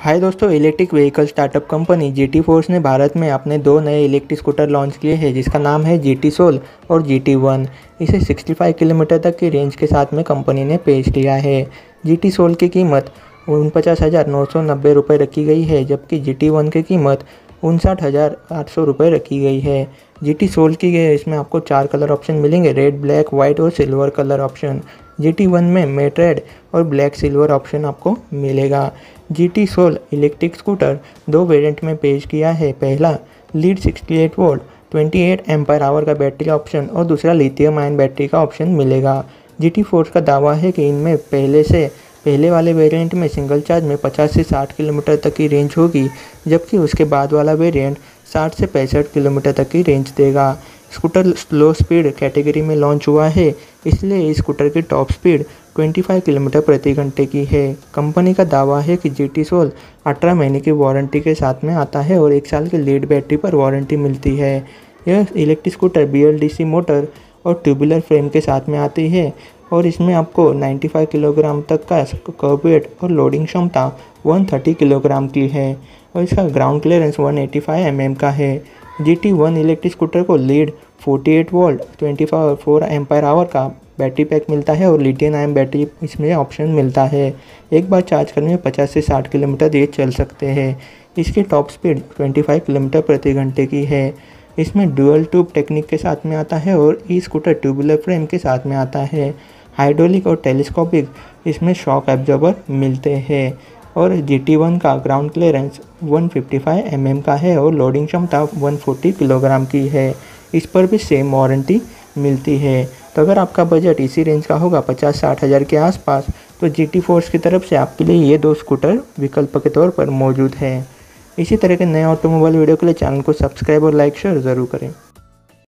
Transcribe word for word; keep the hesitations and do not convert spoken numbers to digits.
हाय दोस्तों, electric vehicle startup company G T force ने भारत में अपने दो नए इलेक्ट्रिक स्कूटर लॉन्च किए हैं जिसका नाम है जी टी सोल और जी टी वन। इसे पैंसठ किलोमीटर तक की रेंज के साथ में कंपनी ने पेश किया है। जी टी सोल की कीमत उनपचास हज़ार नौ सौ नब्बे रुपये रखी गई है, जबकि जी टी वन की कीमत उनसठ हज़ार आठ सौ रुपये रखी गई है। जी टी सोल की इसमें आपको चार कलर ऑप्शन मिलेंगे, रेड, ब्लैक, वाइट और silver colour option. G T one में मैट रेड और ब्लैक सिल्वर ऑप्शन आपको मिलेगा। G T soul electric scooter दो वेरिएंट में पेश किया है। पहला लीड अड़सठ वोल्ट अट्ठाईस एम्पायर आवर का बैटरी ऑप्शन और दूसरा लिथियम आयन बैटरी का ऑप्शन मिलेगा। जी टी फोर्स का दावा है कि इनमें पहले से पहले वाले वेरिएंट में सिंगल चार्ज में पचास से साठ किलोमीटर तक की रेंज होगी, जबकि उसके बाद वाला वेरिएंट साठ से पैंसठ किलोमीटर तक की रेंज देगा। स्कूटर स्लो स्पीड कैटेगरी में लॉन्च हुआ है, इसलिए इस स्कूटर की टॉप स्पीड पच्चीस किलोमीटर प्रति घंटे की है। कंपनी का दावा है कि जी टी सोल अठारह महीने की वारंटी के साथ में आता है और एक साल की लीड बैटरी पर वारंटी मिलती है। यह electric scooter B L D C motor और ट्यूबुलर फ्रेम के साथ में आती है और इसमें आपको पचानवे किलोग्राम तक का कर्ब वेट और लोडिंग क्षमता एक सौ तीस किलोग्राम की है और इसका ग्राउंड क्लियरेंस एक सौ पचासी एम एम का है। G T one electric scooter को लीड अड़तालीस वोल्ट चौबीस एम्पायर आवर का बैटरी पैक मिलता है और लिथियम आयन बैटरी इसमें ऑप्शन मिलता है। एक बार चार्ज करने में पचास से साठ किलोमीटर ये चल सकते हैं। इसकी टॉप स्पीड पच्चीस किलोमीटर प्रति घंटे की है। इसमें डुअल ट्यूब टेक्निक के साथ में आता है और ई स्कूटर ट्यूबुलर फ्रेम के साथ में आता है। हाइड्रोलिक और टेलीस्कोपिक इसमें शॉक एब्जॉर्बर मिलते हैं और जी टी वन का ग्राउंड क्लियरेंस एक सौ पचपन एम एम का है और लोडिंग क्षमता एक सौ चालीस किलोग्राम की है। इस पर भी सेम वारंटी मिलती है। तो अगर आपका बजट इसी रेंज का होगा पचास साठ हज़ार के आसपास, तो जी टी फोर्स की तरफ से आपके लिए ये दो स्कूटर विकल्प के तौर पर मौजूद हैं। इसी तरह के नए ऑटोमोबाइल वीडियो के लिए चैनल को सब्सक्राइब और लाइक शेयर ज़रूर करें।